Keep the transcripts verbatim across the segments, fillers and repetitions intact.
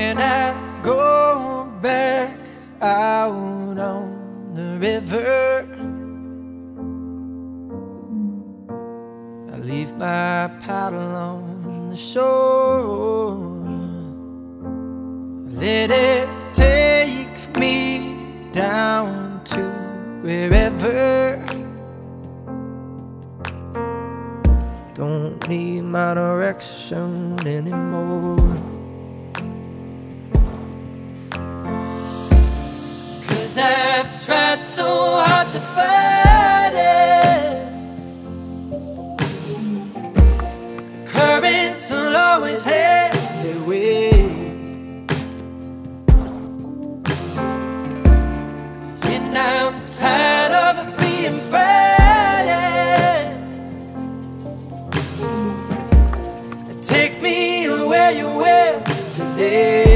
When I go back out on the river, I leave my paddle on the shore. Let it take me down to wherever. Don't need my direction anymore. 'Cause I've tried so hard to fight it. The currents will always head their way. And I'm tired of being frightened. Take me where you will today.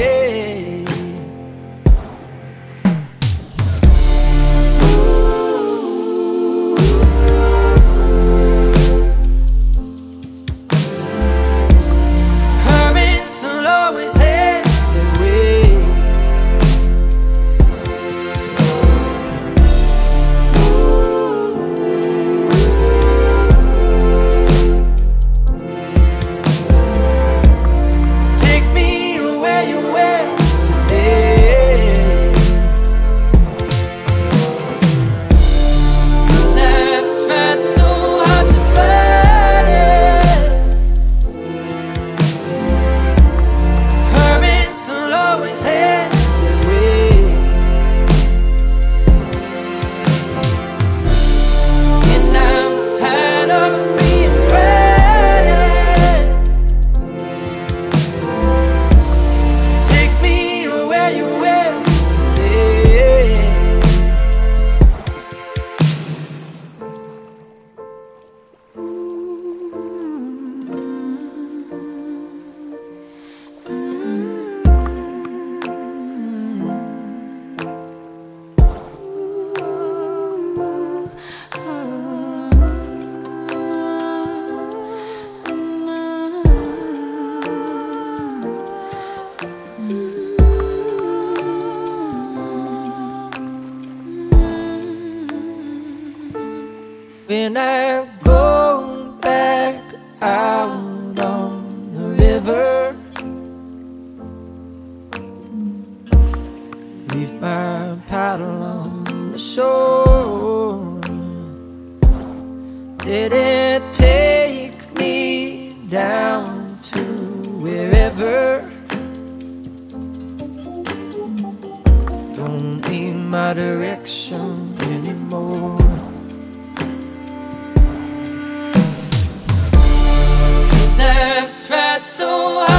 When I go back out on the river, leave my paddle on the shore. Let it take me down to wherever. Don't need my direction anymore. I've tried so hard